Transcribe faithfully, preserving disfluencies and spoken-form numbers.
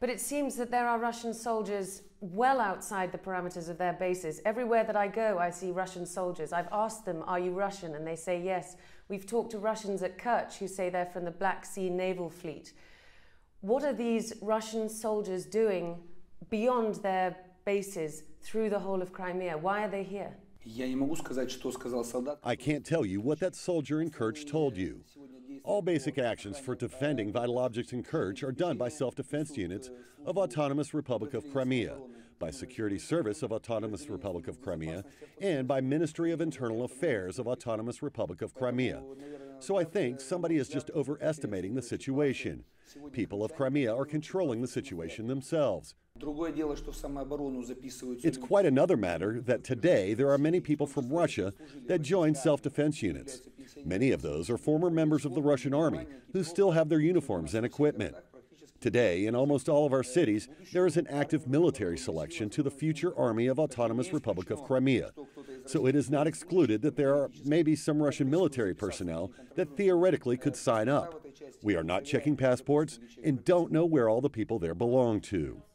But it seems that there are Russian soldiers well outside the parameters of their bases. Everywhere that I go, I see Russian soldiers. I've asked them, are you Russian? And they say yes. We've talked to Russians at Kerch who say they're from the Black Sea Naval Fleet. What are these Russian soldiers doing beyond their bases through the whole of Crimea? Why are they here? I can't tell you what that soldier in Kerch told you. All basic actions for defending vital objects in Kerch are done by self-defense units of Autonomous Republic of Crimea, by Security Service of Autonomous Republic of Crimea, and by Ministry of Internal Affairs of Autonomous Republic of Crimea. So I think somebody is just overestimating the situation. People of Crimea are controlling the situation themselves. It's quite another matter that today there are many people from Russia that join self-defense units. Many of those are former members of the Russian army who still have their uniforms and equipment. Today, in almost all of our cities, there is an active military selection to the future Army of Autonomous Republic of Crimea. So it is not excluded that there are maybe some Russian military personnel that theoretically could sign up. We are not checking passports and don't know where all the people there belong to.